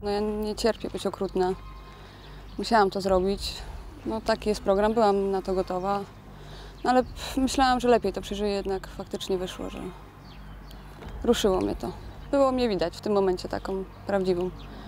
No ja nie cierpię być okrutna. Musiałam to zrobić. No taki jest program, byłam na to gotowa. No ale myślałam, że lepiej to przeżyję, jednak faktycznie wyszło, że ruszyło mnie to. Było mnie widać w tym momencie taką prawdziwą